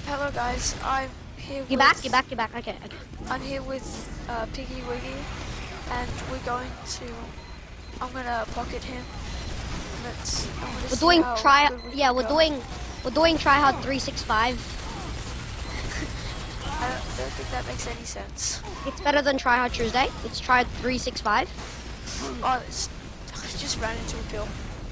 Hello guys, I'm here You're back. Okay. I'm here with Piggy Wiggy, and we're going to, I'm gonna pocket him. We're doing we're doing try hard 365. I don't think that makes any sense. It's better than try hard Tuesday. It's try hard 365. Oh, I just ran into a pill.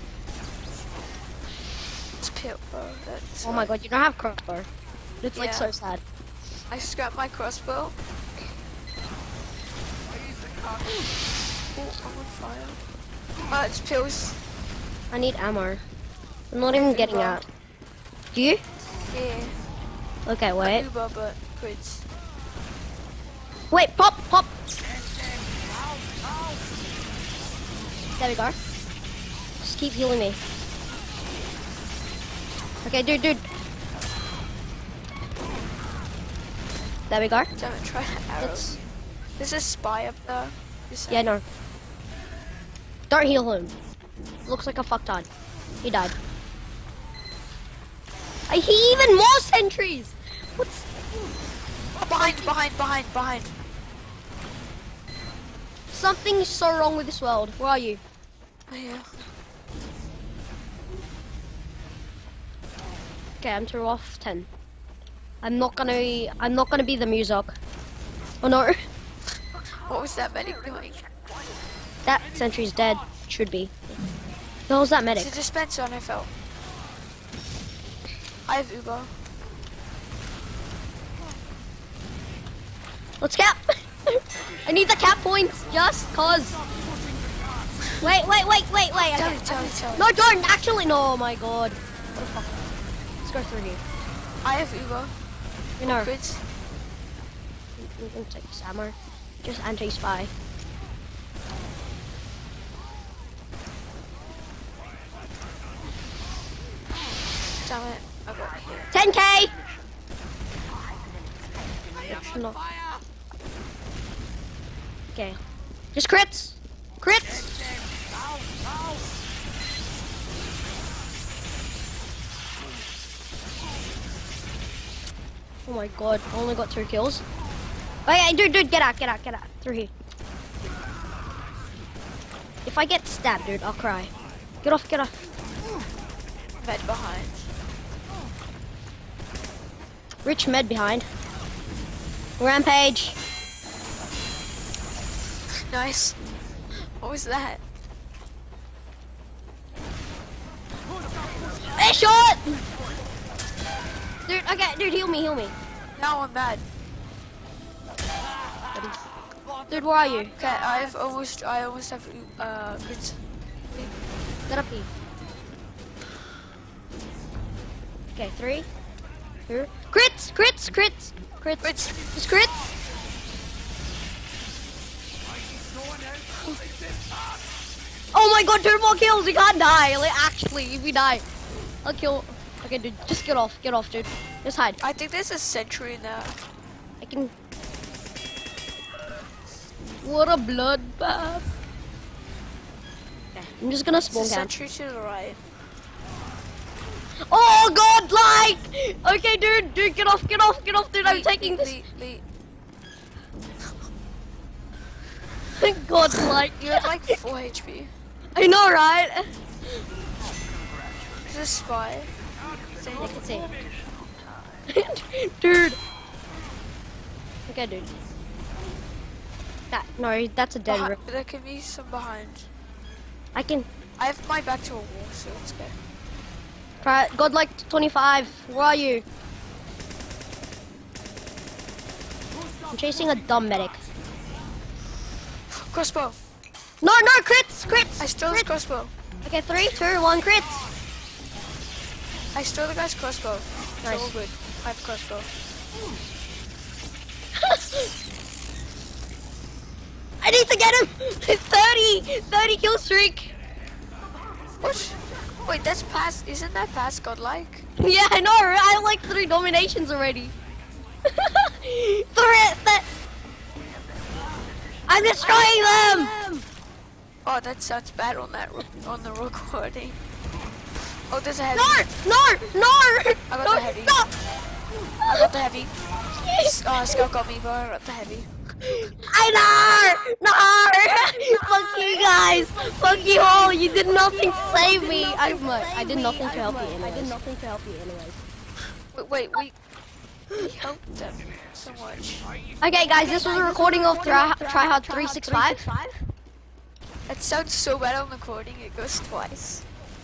It's pill, bro. That's Oh my god, you don't have crossbow. It's like so sad. I scrapped my crossbow. Oh, I'm on fire. Oh, it's pills. I need ammo. I'm not even getting out. Do you? Yeah. Okay, wait. Uber, but crits. Wait, pop! There we go. Just keep healing me. Okay, dude. There we go. Damn it, try arrows. There's a spy up there. Yeah, no. Don't heal him. Looks like a fucktard. He died. I hear even more sentries! What's... Oh, behind. Something's so wrong with this world. Where are you? Oh, yeah. Okay, I'm 2 off 10. I'm not gonna be the music. Oh no. What was that medic doing? That sentry's dead. Should be. The hell's that medic? It's a dispenser on FL. I have Uber. Let's cap! I need the cap points just cause. Wait. Tell me. No, don't! Actually, no, oh my god. What the fuck? Let's go through here. I have Uber. You know. Crits. I'm gonna take this ammo. Just anti-spy. Damn it. I got hit. 10k! It's not. Okay. Just crits! Crits! Oh my god, I only got 2 kills. Oh yeah, dude, get out. Through here. If I get stabbed, dude, I'll cry. Get off. Med behind. Rich med behind. Rampage. Nice. What was that? Hey, shot! Dude, okay, dude, heal me. Now I'm mad. Dude, where are you? Okay, I almost have crits. Get up here. Okay, 3, 2, crits! Just crits! Oh my god, 2 more kills, we can't die. Like, actually, if we die, I'll kill. Okay, dude, just get off, dude. Just hide. I think there's a sentry in there. I can. What a bloodbath. Okay, I'm just gonna spawn camp. Sentry to the right. Oh god, like! Okay, dude, get off, dude, I'm taking this. God, like. You have like 4 HP. I know, right? There's a spy. I can see it. Dude. Okay, dude. That's a dead rip. There can be some behind. I have my back to a wall, so let's go. Try it. God, like 25. Where are you? I'm chasing a dumb medic. Crossbow. No, crits! I stole his crossbow. Okay, 3, 2, 1, crits. I stole the guy's crossbow. Nice. It's all good. I have crossbow. I need to get him! 30 kill streak. What? Wait, that's past. Isn't that past godlike? Yeah, I know. Right? I have like 3 dominations already. I'm destroying them. Oh, that sounds bad on the recording. Oh, there's a heavy. No! I got the heavy. No! I got the heavy. Scout got me, but I got the heavy. I know! Fuck you guys! Fuck you all! You did nothing to save me! I did nothing to help you anyways. Wait, we helped them so much. Okay guys, this was a recording of Tryhard 365. It sounds so bad on the recording, it goes twice.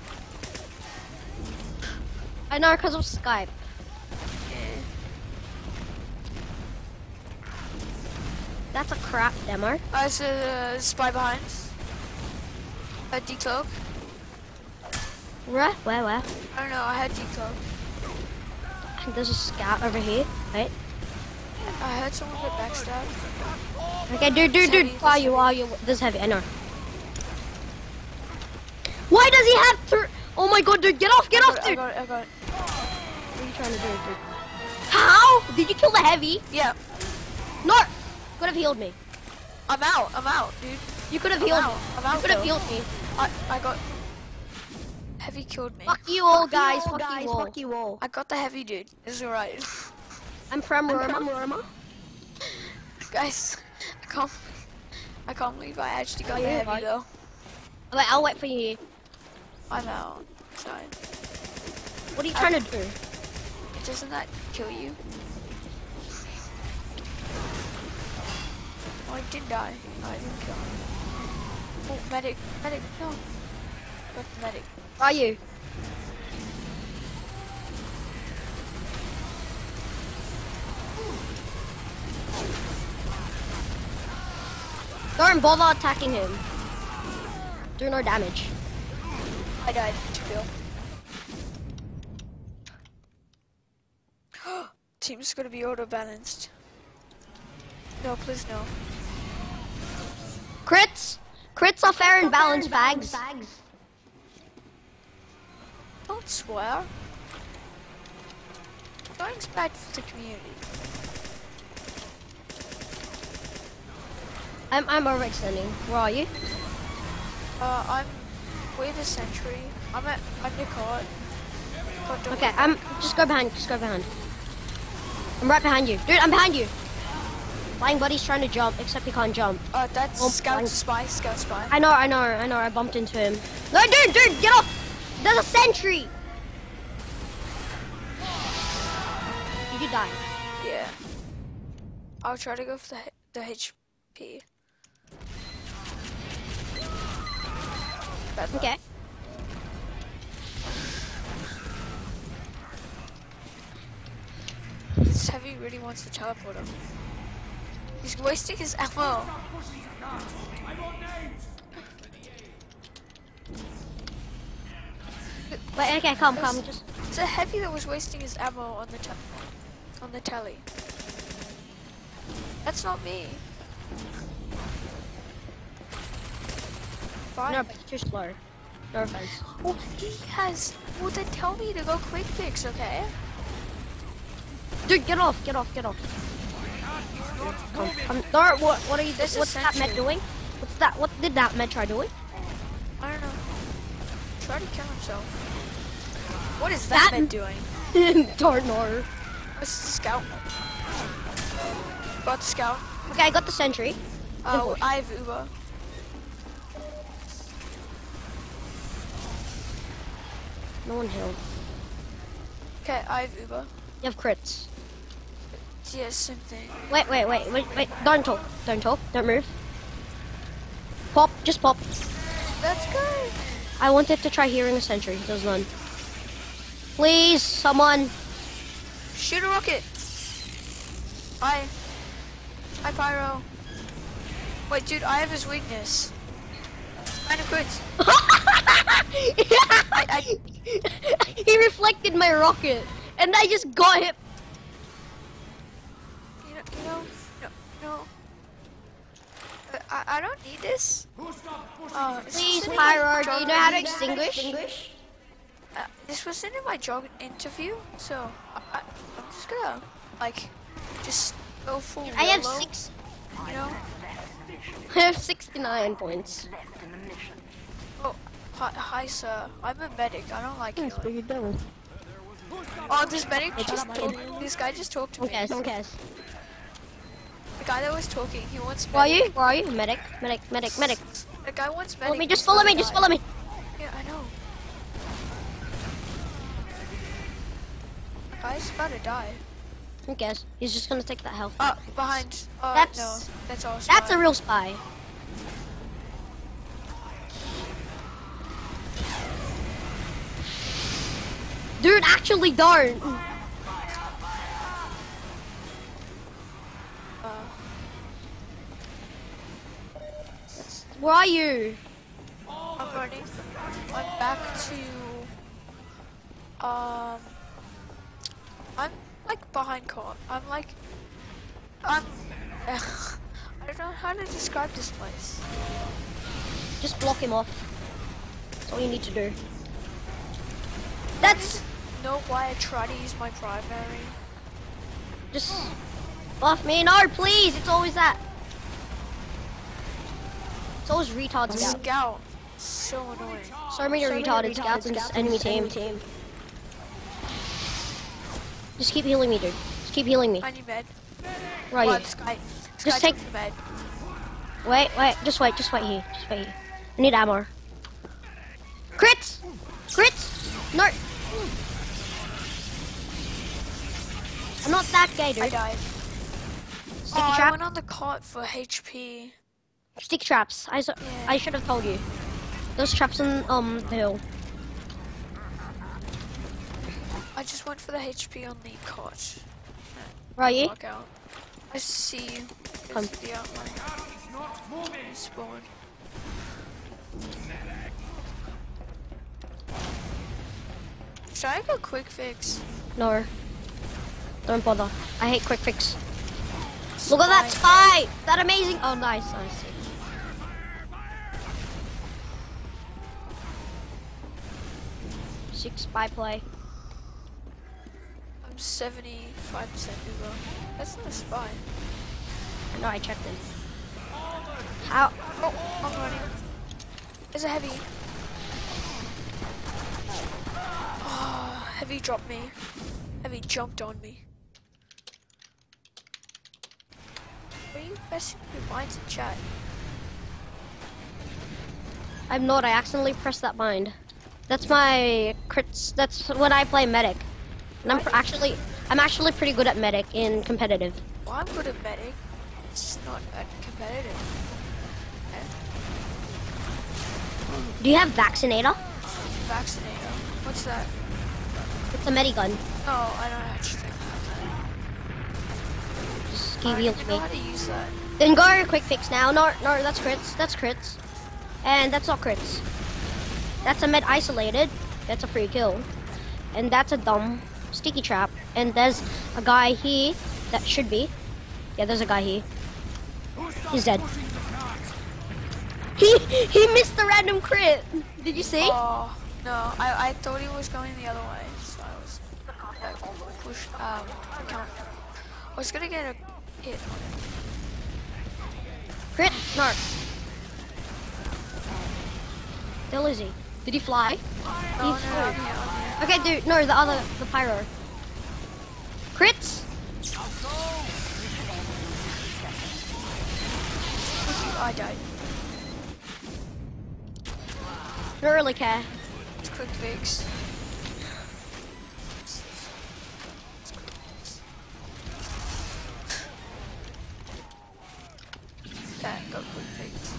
I know, because of Skype. That's a crap demo. It's a spy behind. A decloak. Where? I don't know, I had decloak. There's a scout over here. Wait. I heard someone get backstabbed. Okay, dude. Why you? This is heavy, I know. Why does he have three? Oh my god, dude, get off, dude! I got it. What are you trying to do, dude? How? Did you kill the heavy? Yeah. No! Could have healed me. I'm out, dude. You could have healed me. I'm out. You could have healed me. I got... Heavy killed me. Fuck you all, guys. Fuck you all. I got the heavy, dude. It's alright. I'm from Roma. Guys, I can't believe I actually got the heavy, though. Wait, I'll wait for you here. I'm out. Sorry. What are you trying to do? Doesn't that kill you? Oh, I did die. No, I didn't kill him. Oh, medic, no. Got the medic. Where are you? Don't bother attacking him. Do no damage. I died to kill. Team's gonna be auto-balanced. No, please no. Crits are fair and balanced, bags. Don't swear. Dying's bad for the community. I'm overextending. Where are you? I'm with a sentry. I'm Nicole. Okay, just go behind. I'm right behind you. Dude, I'm behind you. Flying buddy's trying to jump, except he can't jump. That's scout spy. I know, I bumped into him. No, dude, get off! There's a sentry! Did you die? Yeah. I'll try to go for the HP. Okay. This heavy really wants to teleport him. He's wasting his ammo. Wait, okay, come. Just. It's a heavy that was wasting his ammo on the telly. That's not me. Fine. No, but you're too slow. No offense. Oh, he has. Well, then tell me to go quick fix, okay? Dude, get off. Come. No, what are you? What's that med doing? What did that med try doing? I don't know. Try to kill himself. What is that med doing? Don't know. What's the scout? Got the scout. Okay, I got the sentry. Oh, I have Uber. No one healed. Okay, I have Uber. You have crits. Yeah, same thing. Wait. Don't talk. Don't move. Pop. Just pop. That's good. I wanted to try hearing a sentry. There's none. Please, someone. Shoot a rocket. Hi, Pyro. Wait, dude, I have his weakness. Kind of quits. He reflected my rocket, and I just got hit. No. I don't need this. Please, Pyro, do you know how to extinguish? This wasn't in my job interview, so I'm just gonna just go full. I have YOLO, 6. You know. I have 69 points. Oh, hi, sir. I'm a medic. I don't like killing. Oh, this medic just talked. This guy just talked to me. Okay, okay. The guy that was talking, he wants medic. Where are you? Where are you? Medic, medic, medic, medic. The guy wants medic. Follow me, just follow me, just follow me. Yeah, I know. Guy's about to die. Who cares? He's just gonna take that health. Behind. That's no, that's all. That's a real spy. Dude, actually don't. Where are you? I'm running. I'm back to. I'm like behind court. I'm. I don't know how to describe this place. Just block him off. That's all you need to do. That's. Know why I try to use my primary? Just buff me. No, please. It's always that. It's always retard scouts. Scout. So annoying. So many retarded scouts in this enemy team. Just keep healing me, dude. Just keep healing me. I need med. Right. Oh, this guy Just take took the med. Wait. Just wait here. Just wait here. I need ammo. Crits! Crits! No. I'm not that gay, dude. I died. Sticky I trap. went on the cart for HP. Sticky traps. I should have told you. Those traps on the hill. I just went for the HP on the cart. Where are you? Walk out. I see you. Come. There's the outline. Spawn. Should I go quick fix? No. Don't bother. I hate quick fix. Look at that spy! That amazing. Oh, nice. I see. Six spy play. I'm 75% Uber. That's not a spy. No, I checked it. How? Oh, I'm running. There's a heavy. Oh, heavy dropped me. Heavy jumped on me. Are you messing with your minds in chat? I'm not. I accidentally pressed that bind. That's my crits. That's when I play medic. And I'm actually pretty good at medic in competitive. Well, I'm good at medic. It's just not at competitive. Do you have vaccinator? Vaccinator. What's that? It's a medigun. No, I don't actually have that. Just I keep don't healing even know me. how to use that. Then go quick fix now. No, that's crits. That's crits. And that's not crits. That's a med isolated. That's a free kill. And that's a dumb sticky trap. And there's a guy here that should be. Yeah, there's a guy here. He's dead. He missed the random crit. Did you see? Oh, no. I thought he was going the other way. So I was push count. I was gonna get a hit on it. Crit? No. Still is he? Did he fly? No, He no, flew. I'm here. Okay, dude, no, the pyro. Crits? I died. Don't really care. It's quick fix. That got quick fix.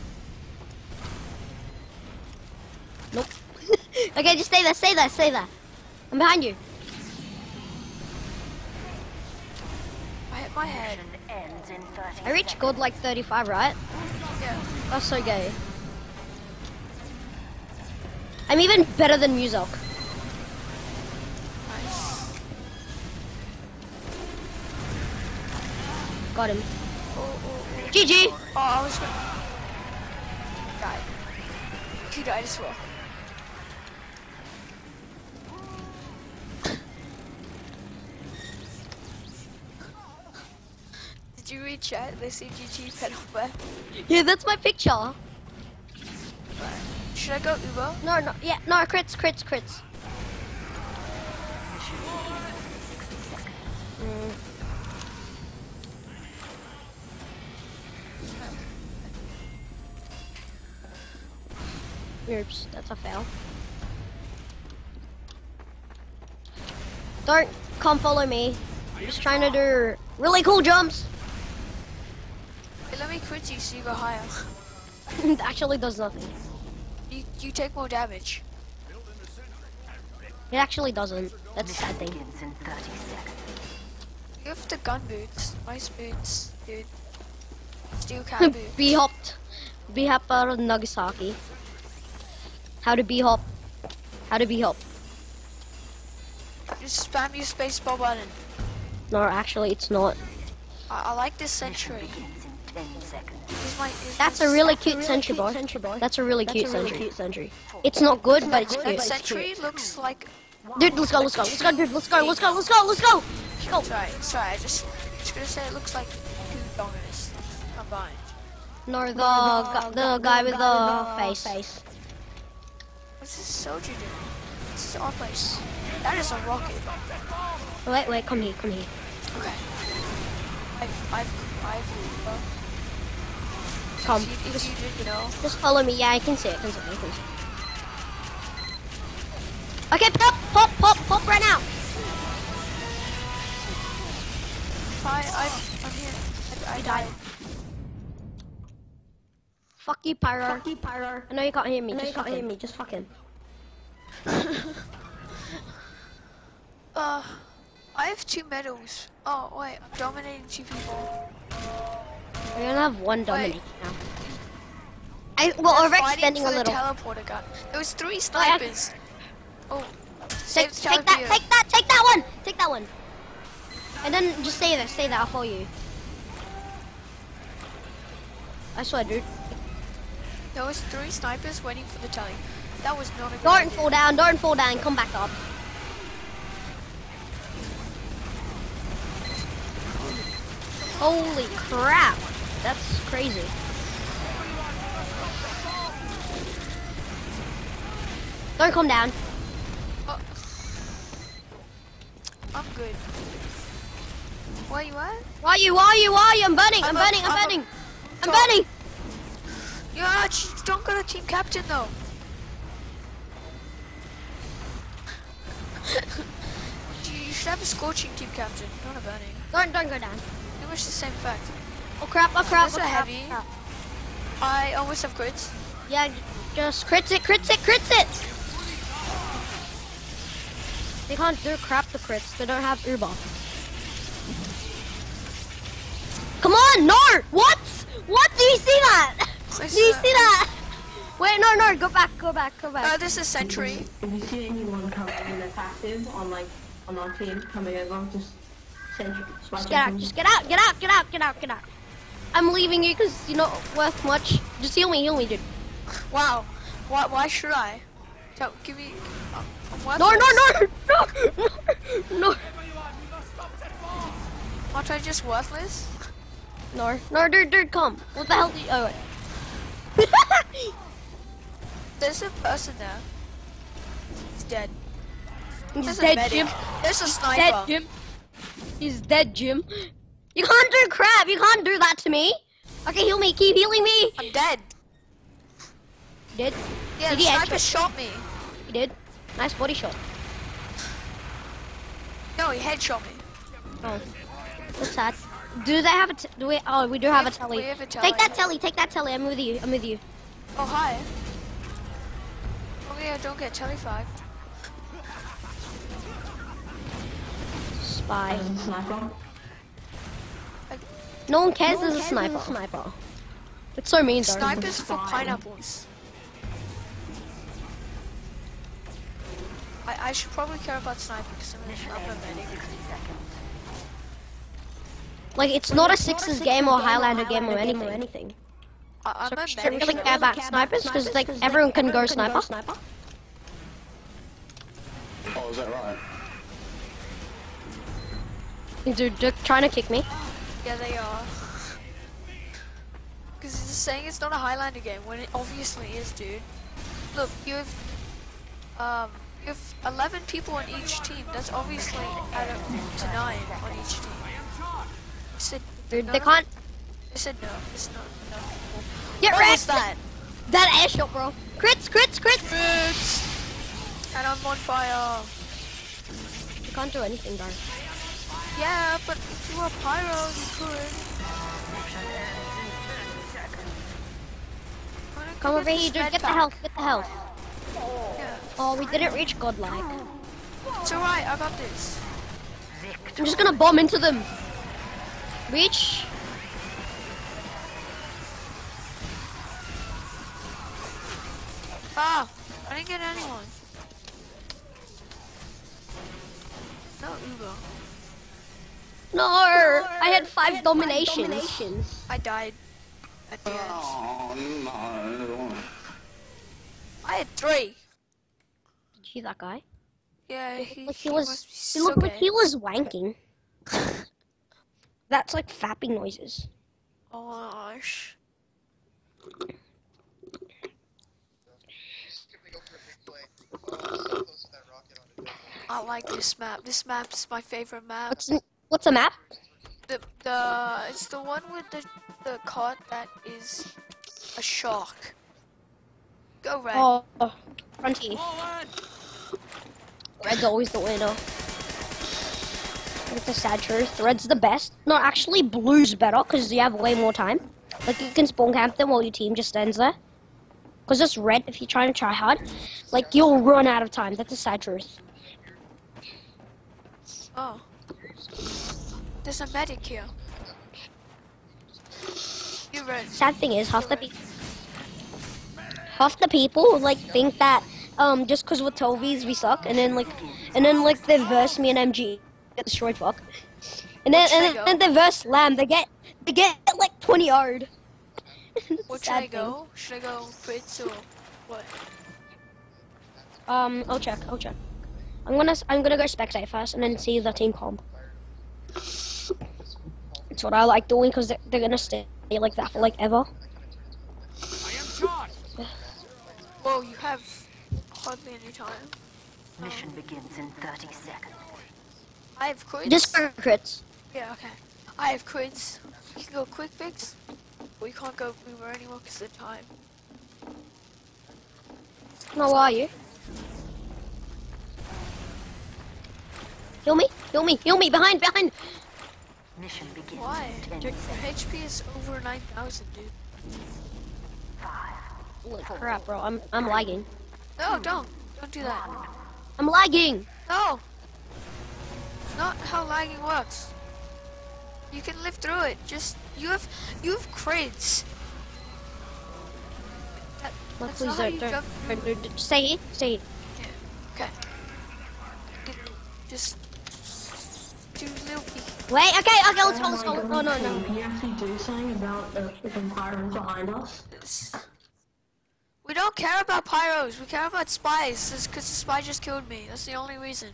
Nope. Okay, just stay there. I'm behind you. I hit my head. I reached gold like 35, right? Yeah. That's so gay. I'm even better than Muzok. Nice. Got him. Oh. GG! Oh, I was gonna... Died. He died as well. Did you read chat? They say GG pedal back. Yeah, that's my picture. Should I go Uber? No, yeah, no, crits. Oops, that's a fail. Don't come follow me. I'm just trying to do really cool jumps. Hey, let me crit you so you go higher. It actually does nothing. You take more damage. It actually doesn't. That's a sad thing. You have the gun boots. Nice boots, dude. Steel cat boots. B-hopped. B-hop out of Nagasaki. How to B-hop. How to B-hop. Just spam your space bar button. No, actually it's not. I like this sentry. That's a really cute sentry, boy. That's a really cute sentry. It's not good, but it's That cute. sentry looks like. Dude, let's go, dude, let's go. Sorry. I just gonna say it looks like two dominoes combined. No, the guy with the face. What's this soldier doing? This is our place. That is a rocket. Wait, come here. Okay. I've Come. if you did, you know. Just follow me. Yeah, I can see it. Okay, pop right now. I'm here. I died. Fuck you, Pyro. I know you can't hear me. Just fucking. I have 2 medals. Oh wait, I'm dominating 2 people. We're gonna have one dominate now. They're We're fighting extending for a the little. teleporter gun. There was 3 snipers. Oh, save the Take that one. And then just stay there, I'll follow you. I swear, dude. There was 3 snipers waiting for the telly. That was not a good Don't idea. fall down, come back up. Holy crap, that's crazy. Don't come down. Oh. I'm good. Where you at? Why are you? I'm burning. Yeah, don't go to team captain though. You should have a scorching team captain, not a burning. Don't go down. Pretty much the same fact. Oh crap. That's a heavy. I almost have crits. Yeah, just crits it. They can't do crap the crits. They don't have Uber. Come on, no! What? Do you see that? Do you see that? Wait, no, go back. This is Sentry. If you see anyone coming in that's active on our team coming over, just send Just get out. I'm leaving you because you're not worth much. Just heal me, dude. Wow. Why should I? Give me. No. Aren't I just worthless? No, dude, come. What the hell do you? Oh wait. There's a person there. He's dead. He's There's a dead, medic. Jim. There's a sniper. He's dead, Jim. You can't do crap. You can't do that to me. Okay, heal me. Keep healing me. I'm dead. You did? Yeah, Did the he sniper headshot? shot me. You did. Nice body shot. No, he headshot me. Oh, that's sad. Do they have a? Do we? Oh, we do have a telly. We have a telly. Take that telly. I'm with you. Oh, hi. Oh yeah, don't get telly-5. Spy. sniper. No one cares there's a sniper. It's so mean, though. Snipers for pineapples. I should probably care about snipers because I'm a medic. Like, it's not a Sixers game or Highlander game or anything. I'm So a we should medic. really care about snipers because, like, everyone can go sniper. Oh, is that right? Dude, they're trying to kick me. Yeah, they are. Because it's saying it's not a Highlander game when it obviously is, dude. Look, you have You have 11 people on each team. That's obviously add up to 9 on each team. I said Dude, no. they can't I said no. It's not enough people. get What was wrecked. that? That air shot, bro. Crits, crits, crits. Crits! And I'm on fire. You can't do anything, guys. Yeah, but if you were pyro, you could. Come over here, dude. Get the health. Get the health. Yeah. Oh, we didn't reach godlike. It's alright, I got this. I'm just gonna bomb into them. Reach. Ah! I didn't get anyone. No Uber. No, I had 5 dominations. I died at the end. Oh, no. I had 3. Did you hear that guy? Yeah, Like he he must was. be He so looked like gay. he was wanking. That's like fapping noises. Oh my gosh. I like this map. This map's my favorite map. What's a map? It's the one with the card that is a shark. Go red. Oh, Frontier. Red's always the winner. It's the sad truth. Red's the best. No, actually, blue's better because you have way more time. Like you can spawn camp them while your team just stands there. Because just red, if you're trying to try hard, like you'll run out of time. That's the sad truth. Oh. There's a medic here. You red. Sad thing is, half the people like think that just because we're Tovies we suck, and then like they verse me and MG get destroyed. Fuck. And then they verse Lamb. They get like 20 yard. Where should I go? Should I go Fritz or what? I'll check. I'm gonna go spectate first and then see the team comp. It's what I like doing because they're gonna stay like that for like ever. Whoa, you have hardly any time. Mission begins in 30 seconds. I have crits. Just for crits. Yeah, okay. I have crits. You can go quick fix. We can't go Uber anymore because of the time. No, why are you? Heal me, behind. Mission begins Why? in 10 Your seconds. HP is over 9,000, dude. 5, Holy crap, bro, I'm lagging. No, don't do that. I'm lagging. No! Not how lagging works. You can live through it. Just you have crits. Well, That's please not how you jump through. don't. Stay here. Yeah. Okay. Just do little peek. Wait, okay, let's go. Oh, no. Can you actually do something about the pyros behind us? We don't care about pyros. We care about spies. Because the spy just killed me. That's the only reason.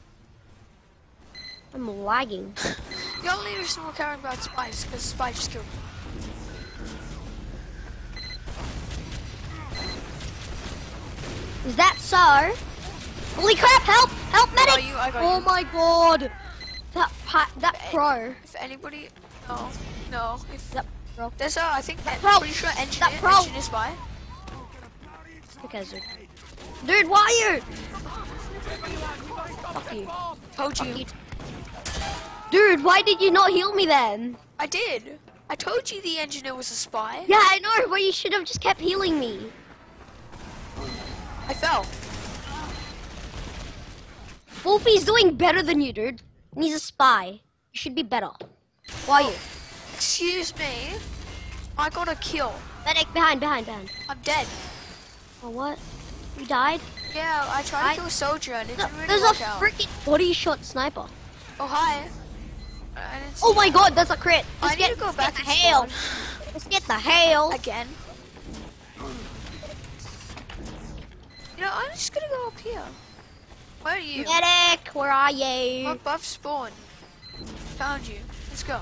I'm lagging. The only reason we're caring about spies is because the spy just killed me. Is that so? Holy crap, help, medic! I got Oh you. my god. That pro. If anybody, no. If That pro. there's I think pro. pretty sure That pro. engineer spy. Okay, dude, why are you? Fuck you. Told Fuck you. you. Dude, why did you not heal me then? I did. I told you the engineer was a spy. Yeah, I know, but you should have just kept healing me. I fell. Wolfie's doing better than you, dude. And he's a spy. You should be better. Why are you? Excuse me. I got a kill. Medic, behind. I'm dead. Oh, what? You died? Yeah, I tried to kill a soldier and it didn't really There's a work out. freaking body shot sniper. Oh, hi. I didn't see Oh my god, that's a crit. I Let's need to go back the and hail. spawn. Let's get the hail. Again. You know, I'm just gonna go up here. Where are you? Medic, where are you? What buff spawn? Found you. Let's go.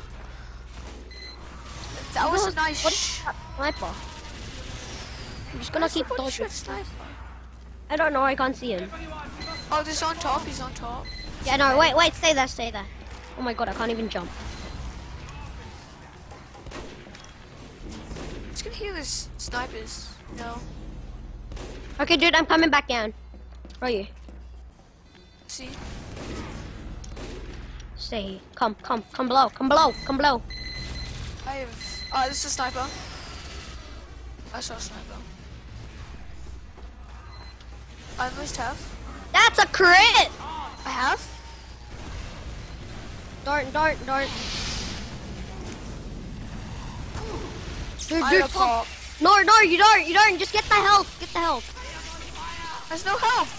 That was a nice What is that sniper? I'm just gonna keep What dodging. sniper? I don't know, I can't see him. Oh, this is on top. He's on top. Yeah, no, wait, stay there, stay there. Oh my god, I can't even jump. Let's gonna heal his snipers. No. Okay, dude, I'm coming back down. Where are you? See? Stay here. Come below, come below, come below. I have. Oh, this is a sniper. I saw a sniper. I almost have. That's a crit! I have. Dart. Dude, I dude, got pop. no, you don't. Just get the health, There's no health.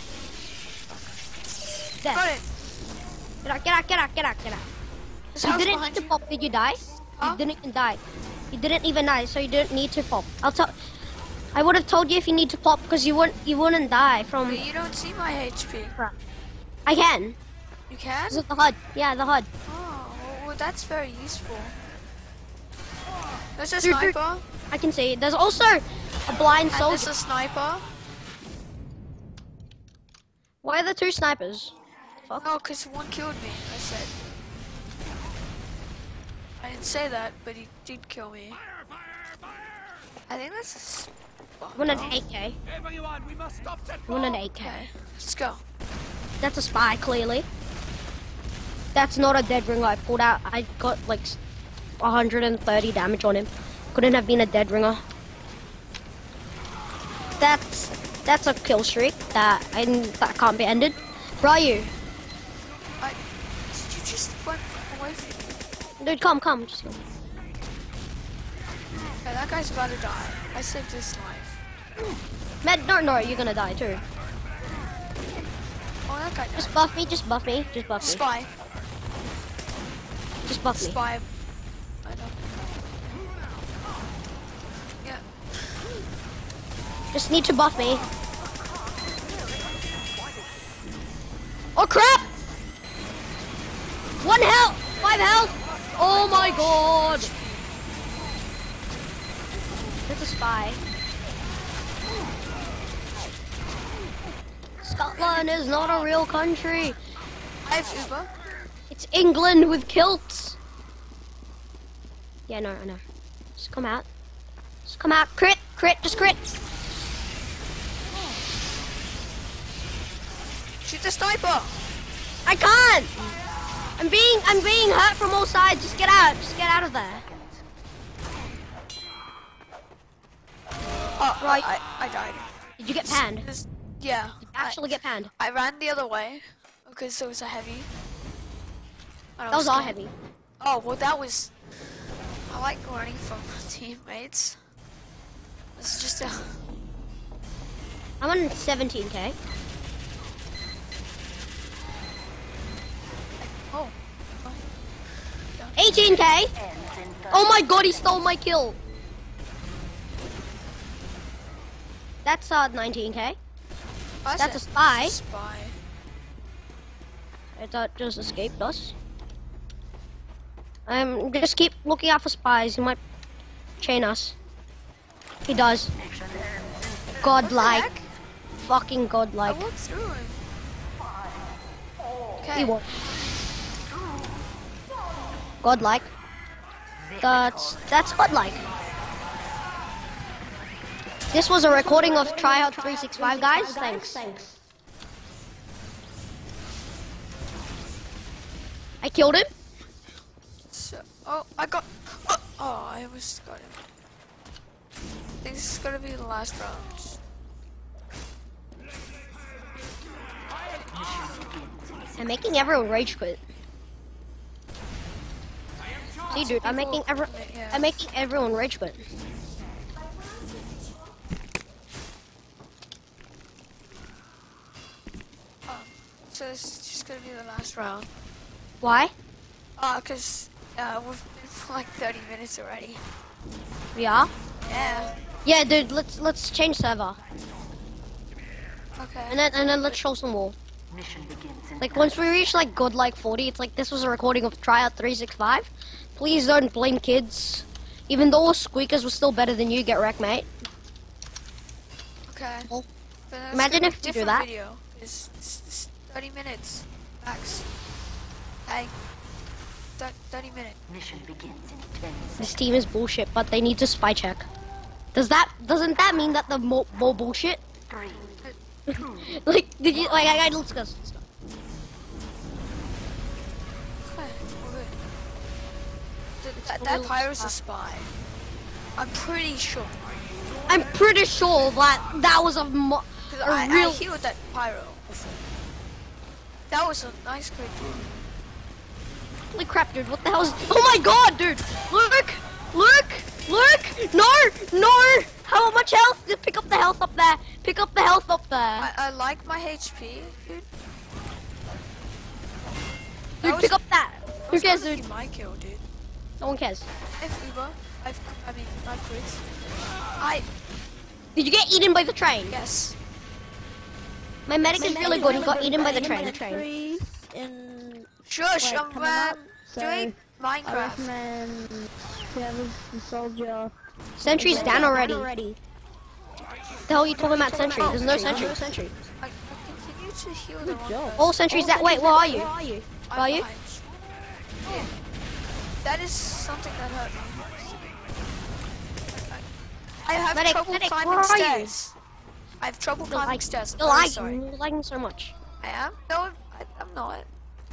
There. Got it. Get out. There's You health didn't behind need to you. pop, did you die? Huh? You didn't even die. You didn't even die, so you didn't need to pop. I would have told you if you need to pop because you wouldn't die from. But you don't see my HP. I can. You can? Because of the HUD. Yeah, the HUD. Oh, well, that's very useful. There's a Dude, dude. sniper. I can see. There's also a blind And soldier. there's a sniper. Why are there two snipers? Fuck. No, because one killed me, I said. I didn't say that, but he did kill me. I think that's a spot. I want an 8K. Everyone, we must stop that I want an bomb. 8K. Okay, let's go. That's a spy, clearly. That's not a dead ringer I pulled out. I got like 130 damage on him. Couldn't have been a dead ringer. That's a kill streak that can't be ended. Where are you? Did you just run away from me? Dude, come, just come. Okay, that guy's about to die. I saved his life. Med, no, you're gonna die too. Oh, that guy died. Just buff me. Spy. Just buff me. Spy. I know. Yeah. Just need to buff me. Oh crap! 1 health! 5 health! Oh my god! That's a spy. Scotland is not a real country. I have Uber. It's England with kilts. Yeah, no, I know. Just come out. Crit, just crit. Shoot the sniper. I can't. I'm being hurt from all sides. Just get out of there. Oh, Right. I died. Did you get panned? Yeah. Actually get panned. I ran the other way because there was a heavy. That was our heavy. Oh, well that was... I like running from teammates. It's just a... I'm on 17k. Oh. 18k. Oh my god, he stole my kill. That's 19k. That's a spy. Spy. That just escaped us. Just keep looking out for spies. He might chain us. He does. Godlike. Heck? Fucking I godlike. walked through him. He Okay. won. Godlike. That's godlike. This was a recording of Tryout 365, guys. Thanks. I killed him. So, oh, I got... Oh, I almost got him. I think this is gonna be the last round. I'm making everyone rage quit. See, dude, I'm making everyone rage quit. So this is just gonna be the last round. Why? Cause we've been for like 30 minutes already. Yeah. Yeah. Yeah, dude. Let's change server, Okay. and then let's show some more. Mission begins in Like once we reach like godlike 40, it's like this was a recording of Tryout 365. Please don't blame kids. Even though Squeakers was still better than you, get wrecked, mate. Okay. Well, But that's imagine gonna if be a you do different that. Video. It's 30 minutes. Max. Hey. 30 minutes. Mission begins in 10 This seconds. team is bullshit, but they need to spy check. Doesn't that mean that the more bullshit? 3, Like, did you, like, let's go. Okay, we're good. That pyro's a spy. I'm pretty sure. I'm pretty sure that was a I real. healed that pyro before. That was a nice crit. Holy crap, dude! What the hell is? Oh my god, dude! Look! No! How much health? Just pick up the health up there. Pick up the health up there. I like my HP, dude. Dude, pick up that. Who cares, That was dude? my kill, dude. No one cares. If Uber, I mean, not crits. Did you get eaten by the train? Yes. My medic is really good. He got eaten by the train. In Shush, I'm coming up, doing I Minecraft. recommend whoever's the soldier. Sentry's down already. The hell are you talking about sentry? There's no sentry. I continue to heal the wrong person. All sentries that. Wait, where are you? I'm are you? behind you. Yeah. That is something that hurt me. I have trouble medic, climbing where are you? stairs. I have trouble climbing stairs. You're I'm very lagging. sorry. You're lagging so much. I am? No, I'm not.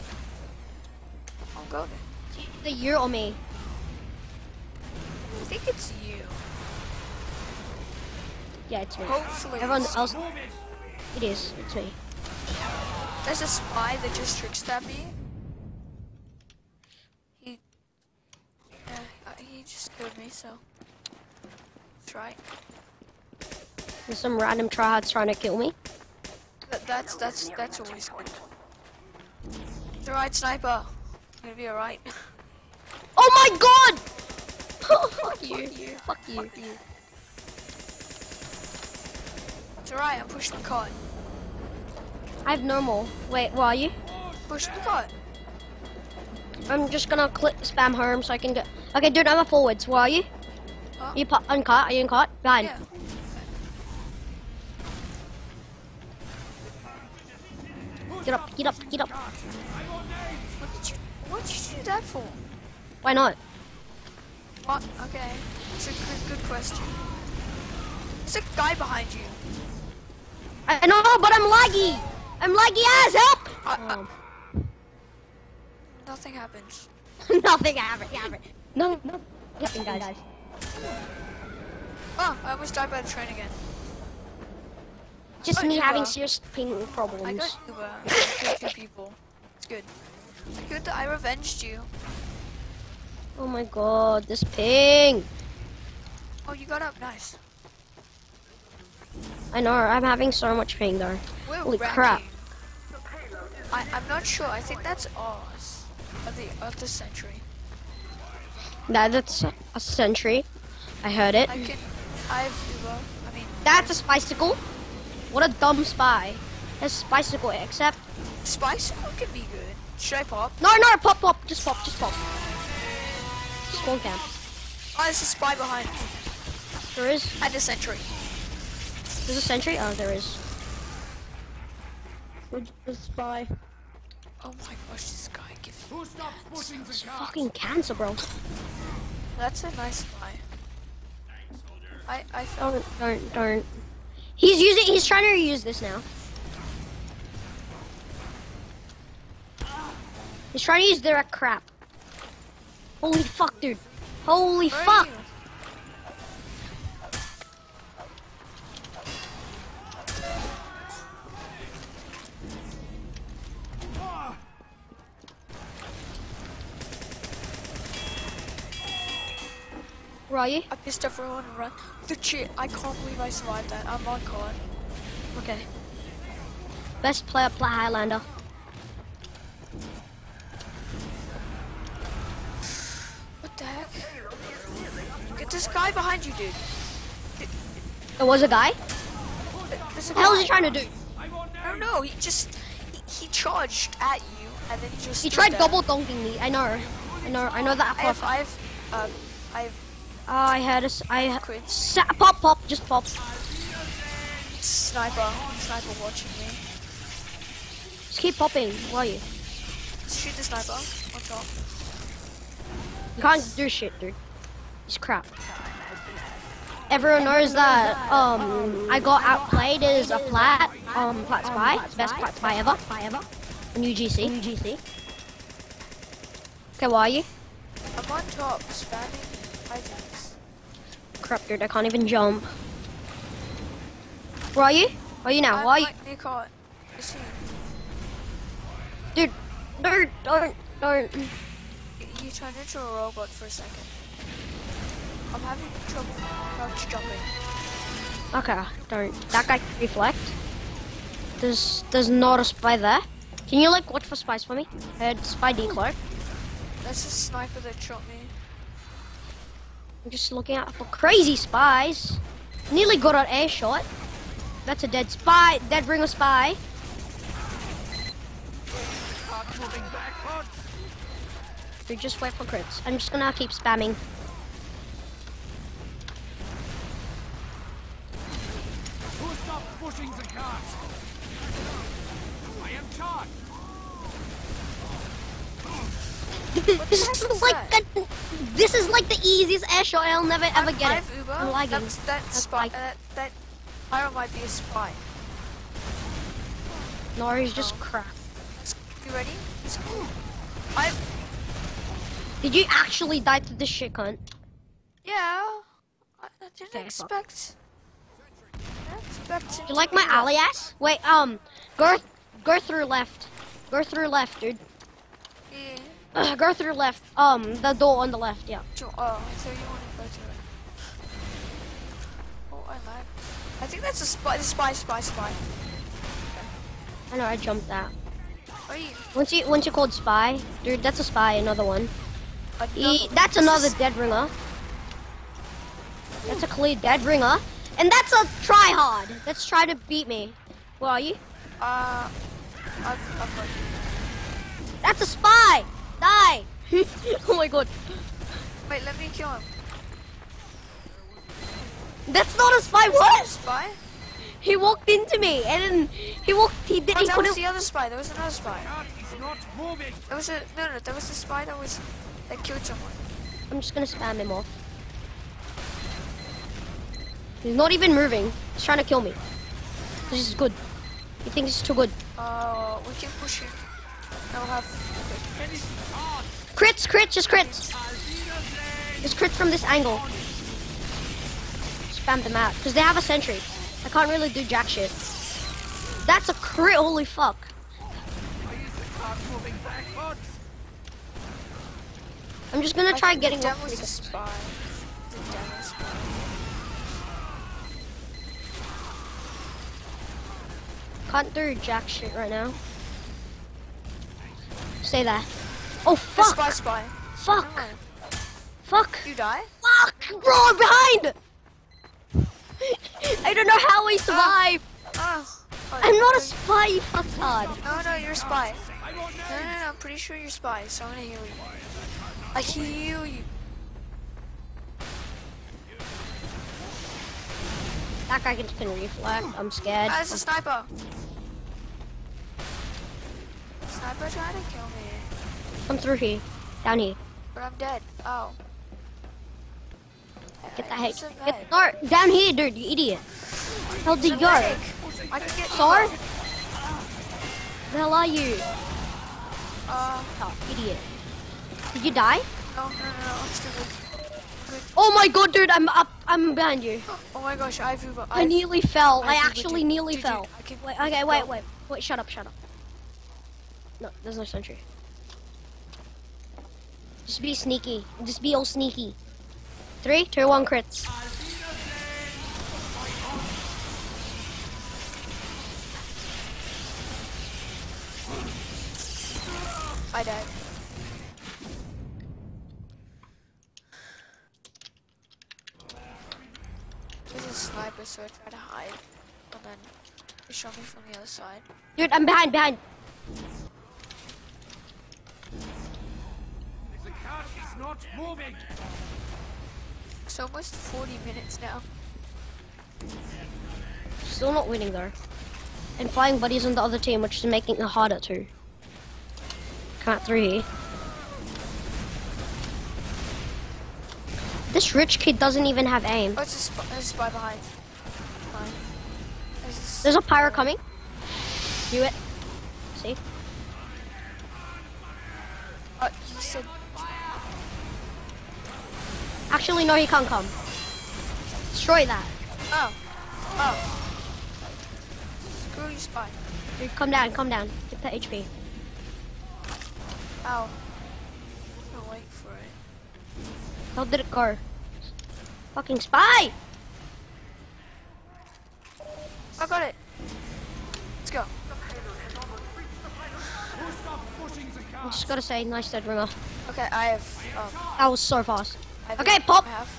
I'll go there. The you or me? I think it's you. Yeah, it's me. Hopefully. Everyone it's else. It is. It's me. There's a spy that just trick stabbed me. He just killed me, so that's right. There's some random tryhards trying to kill me. That's always good. It's alright, sniper. You're gonna be alright. Oh my god! Fuck you. Fuck you. It's alright. I'm pushing the cart. I have no more. Wait, where are you? Push the cart. I'm just gonna click spam home so I can get. Okay, dude, I'm a forwards. Where are you? Huh? You on cart? Are you in cart? Behind. Yeah. Get up. What did you do that for? Why not? What? Okay. It's a good question. There's a guy behind you. I know, but I'm laggy. I'm laggy as help. Nothing happens. Nothing happened. No. Nothing, guys. Oh, I almost died by the train again. Just Oh, me Uber. having serious ping I problems. got Uber. I killed 2 people. It's good. Good that I revenged you. Oh my god, this ping. Oh, you got up. Nice. I know, I'm having so much ping though. We're Holy wrecking. crap. I'm not sure. I think that's ours. Of the century. That's a sentry. I heard it. I have Uber. I mean, That's a spicicle. What a dumb spy. That's a spicicle, except... Spice can be good. Should I pop? No, pop. Just pop. Spawn camp. Oh, there's a spy behind me. There is. At the century. There's a sentry? Oh, there is. Would you spy? Oh my gosh, this guy gives Who stopped pushing the cart? Fucking cancer, bro. That's a nice spy. I felt Don't. He's trying to reuse this now. He's trying to use direct crap. Holy fuck, dude. Holy Where are fuck. you? Where are you? I pissed everyone and run. Legit, I can't believe I survived that. I'm on card. Okay. Best player, play Highlander. What the heck? Get this guy behind you, dude. There was a guy? There's a What the hell is guy. he trying to do? I don't know. He just he charged at you and then he just. He stood tried there. double dunking me. I know that. I have I had a crits. pop, just pop. Sniper watching me. Just keep popping. Where are you? Shoot the sniper on top. You can't do shit, dude. It's crap. Everyone knows that I got outplayed as a plat spy, best plat spy ever. On UGC. Okay, where are you? I'm on top, spamming items. Crap, dude, I can't even jump. Where are you? Where are you now? Where are you? They caught. You see? Dude, don't. You turned into a robot for a second. I'm having trouble crouch jumping. Okay, don't. That guy can reflect. There's not a spy there. Can you like watch for spies for me? I had spy declerk. That's a sniper that shot me. I'm just looking out for crazy spies. Nearly got an air shot. That's a dead spy. Dead ringer spy. Start moving backwards. We just wait for crits. I'm just gonna keep spamming. Who stopped pushing the carts? I am charged. This is like the easiest air shot. I'll never ever get I it. have Uber. I'm lagging. That spy. like- That pyro might be a spy. No, he's just crap. You ready? Let's go. Did you actually die to this shit cunt? Yeah. I didn't Okay, expect. You like my alias? Wait, go through left. Go through left, dude. Yeah. Go through left. The door on the left, yeah. So you want to go to it? Oh, I lag. I think that's a spy. Spy. I know, I jumped that. Are you? Once you called spy, dude, that's a spy, another one. Another. That's another dead ringer. That's a clear dead ringer. And that's a try hard. That's try to beat me. Where are you? I've got you. That's a spy! Die! Oh my god. Wait, let me kill him. That's not a spy, Is that what? a spy? He walked into me and then he Oh, he that was couldn't. the other spy. There was another spy. Cart is not moving. There was there was a spy that killed someone. I'm just gonna spam him off. He's not even moving. He's trying to kill me. This is good. He thinks it's too good. We can push him. Now we'll have. Crits, just crits. Just crits from this angle. Spam them out. Because they have a sentry. I can't really do jack shit. That's a crit, holy fuck. Why is the cart moving backwards? I'm just gonna try getting Dem off. was a spy. The Dem was a spy. Can't do jack shit right now. Stay there. Oh The fuck! spy. Fuck! Never mind. Fuck! You die? Fuck! Bro, I'm behind! I don't know how I survived! Oh. I'm not a spy, you fucktard! No, you're a spy. No, I'm pretty sure you're a spy, so I'm gonna heal you. I heal you. That guy can reflect. I'm scared. That's a sniper. Sniper trying to kill me, Come through here. Down here. but I'm dead. Oh. Get the I heck. use a Get med. no, down here, dude, you idiot. Hell did you go? Medic. I can get Sar? you. The hell are you? Oh, idiot. Did you die? No, I'm still good. Oh my god, dude, I'm behind you. Oh my gosh, I've I nearly fell. I I've actually Ubered. nearly Dude, fell. I can- Wait, okay, wait, shut up. No, there's no sentry. Just be sneaky. Just be all sneaky. 3, 2, 1, crits. I died. There's a sniper, so I try to hide, and then they shot me from the other side. Dude, I'm behind. The cart is not moving. It's almost 40 minutes now. Still not winning though. and flying buddies on the other team, which is making it harder to count 3. This rich kid doesn't even have aim. Oh, there's a spy behind. Behind. There's a pyro coming. Do it. See? Oh, you said. Actually, no, he can't come. Destroy that. Oh. Oh. Screw you, spy. Dude, come down, come down. Get that HP. Ow. I'll wait for it. How did it go? Fucking spy! I got it. Let's go. Who stopped pushing the I cart? just gotta say, nice dead ringer. Okay, I have. That was so fast. I have Okay, pop. I have.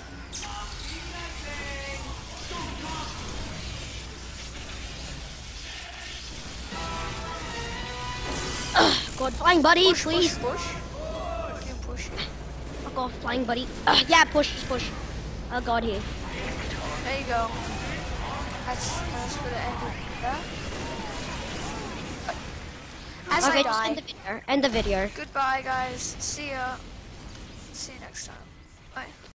God, flying buddy, Push, please. push, push. You can push. Fuck off, flying buddy. Yeah, push, just push. Oh god, here. There you go. That's for the end of that. As Okay, I just die. end the video. End the video. Goodbye, guys. See ya. See you next time. Bye.